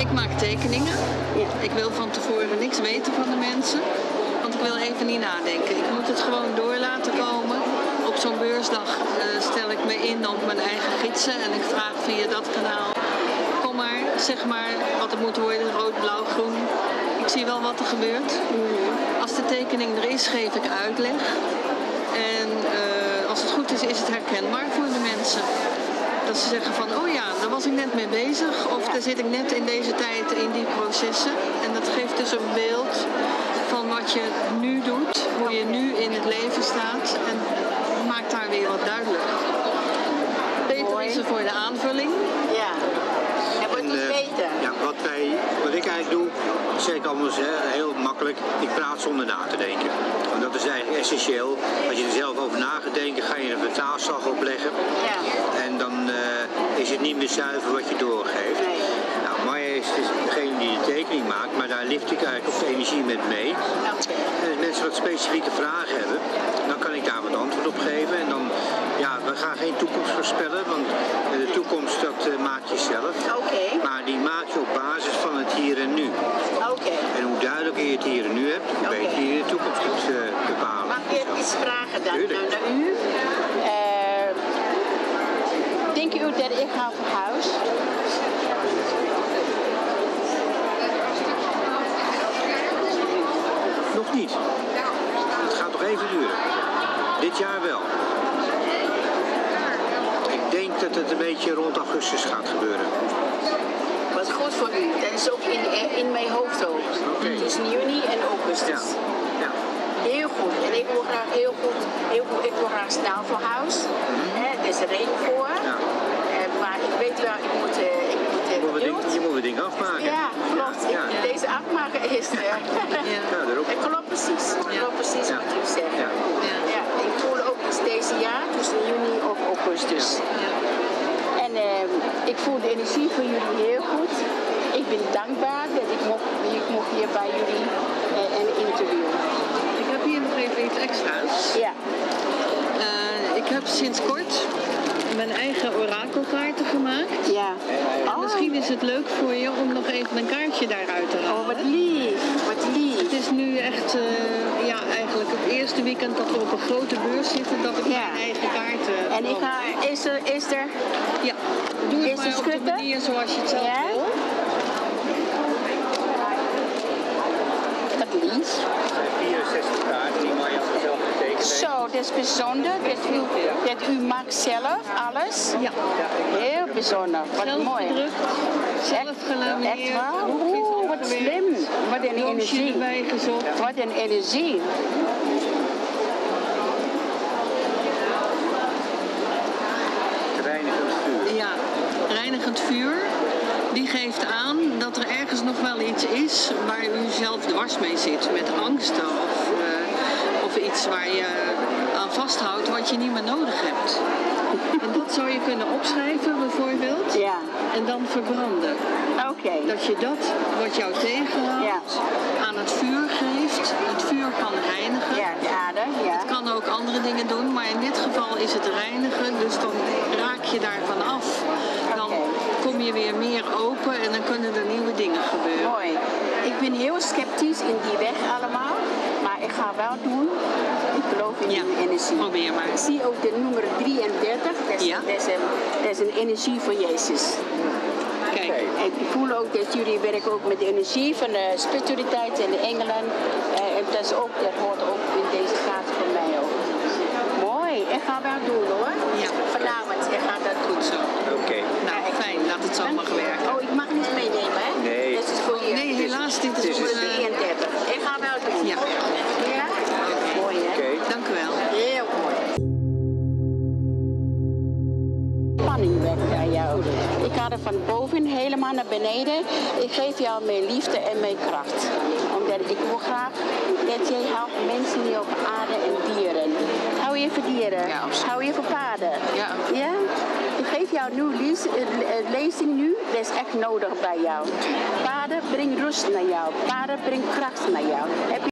Ik maak tekeningen. Ja. Ik wil van tevoren niks weten van de mensen. Want ik wil even niet nadenken. Ik moet het gewoon door laten komen. Op zo'n beursdag stel ik me in op mijn eigen gidsen. En ik vraag via dat kanaal. Kom maar, zeg maar wat het moet worden. Rood, blauw, groen. Ik zie wel wat er gebeurt. Als de tekening er is, geef ik uitleg. En als het goed is, is het herkenbaar voor de mensen. Dat ze zeggen van, oh ja, daar was ik net mee bezig. Of daar zit ik net in deze tijd in die processen. En dat geeft dus een beeld van wat je nu doet. Hoe je nu in het leven staat. En maakt daar weer wat duidelijk. Beter is er voor de aanvulling. Ja. En wordt het beter. Ja, wat ik eigenlijk doe, zeg ik anders heel makkelijk. Ik praat zonder na te denken. Want dat is eigenlijk essentieel. Als je er zelf over na gaat denken, ga je een vertaalslag opleggen. Ja. En dan is het niet meer zuiver wat je doorgeeft. Nee. Nou, Maya is dus degene die de tekening maakt, maar daar lift ik eigenlijk op de energie met mee. Okay. En als mensen wat specifieke vragen hebben, dan kan ik daar wat antwoord op geven. En dan, ja, we gaan geen toekomst voorspellen, want de toekomst dat maak je zelf. Okay. Maar die maak je op basis van het hier en nu. Okay. En hoe duidelijker je het hier en nu hebt, hoe beter je de toekomst kunt bepalen. Mag ik iets vragen dan naar u? Denkt u dat ik ga verhuizen? Nog niet. Het gaat nog even duren. Dit jaar wel. Ik denk dat het een beetje rond augustus gaat gebeuren. Wat goed voor u. Dat is ook in mijn hoofd ook. Okay. Tussen juni en augustus. Ja. Ja. Heel goed. En ik wil graag ik wil graag snel verhuizen. Er is er reden voor. Ja. Maar ik weet wel, ik moet je moet het ding afmaken. Ja, klopt. Ja. Deze afmaken is het klopt precies. Klopt precies wat u zegt. Ja. Ja, ik voel ook dus deze jaar, tussen juni of augustus. Ja. En ik voel de energie van jullie heel goed. Ik ben dankbaar dat ik mocht hier bij jullie een interview. Ik heb hier nog even iets extra's. Ja. Ik heb sinds kort mijn eigen orakelkaarten gemaakt. Ja. En misschien is het leuk voor je om nog even een kaartje daaruit te halen. Oh, wat lief. Wat lief. Het is nu echt eigenlijk het eerste weekend dat we op een grote beurs zitten, dat ik mijn eigen kaarten... En ik ga, is er... Ja, doe het is maar op de manier zoals je het zelf wil. Wat lief. 64 kaarten die Maya zelf getekend heeft. Zo, dat is bijzonder. Dat u maakt zelf alles. Ja. Heel bijzonder. Wat Zelf mooi. gedrukt, zelf gelamineerd. Echt waar? Oeh, wat slim. Wat een energie. Erbij gezocht. Wat een energie. Reinigend vuur. Ja, reinigend vuur. Die geeft aan dat er ergens nog wel iets is waar u zelf dwars mee zit. Met angsten of iets waar je aan vasthoudt wat je niet meer nodig hebt. En dat zou je kunnen opschrijven bijvoorbeeld. Ja. En dan verbranden. Oké. Dat je dat wat jou tegenhoudt aan het vuur geeft. Het vuur kan reinigen. Ja, de aarde. Ja. Het kan ook andere dingen doen, maar in dit geval is het reinigen. Dus dan raak je daarvan af. Dan kom je weer meer open en dan kunnen er nieuwe dingen gebeuren. Mooi. Ik ben heel sceptisch in die weg allemaal. Maar ik ga wel doen. Ik geloof in die energie. Probeer maar. Ik zie ook de nummer 33. Dat is een energie van Jezus. Kijk. En ik voel ook dat jullie werken ook met de energie van de spiritualiteit en de engelen. Dat hoort ook in deze kaart voor mij ook. Mooi. Ik ga wel doen hoor. Ja. Vanavond. Ik ga dat Goed zo. Oké. Nou, fijn. Laat het zo mag werken. Oh, ik mag niets meenemen hè? Nee. Dat is voor je. Nee, helaas. Dit is Nummer voor 33. Ik ga wel doen. Ja. Ja? Mooi hè? Oké. Dank u wel. Heel mooi. Spanning weg bij jou. Ik ga er van boven helemaal naar beneden. Ik geef jou mijn liefde en mijn kracht. Omdat ik wil graag dat jij helpt mensen hier op aarde en dieren. Hou je van dieren? Ja, absoluut. Hou je van paarden? Ja. Ja? Ik geef jou nu lezing nu. Dat is echt nodig bij jou. Paarden brengen rust naar jou. Paarden brengen kracht naar jou.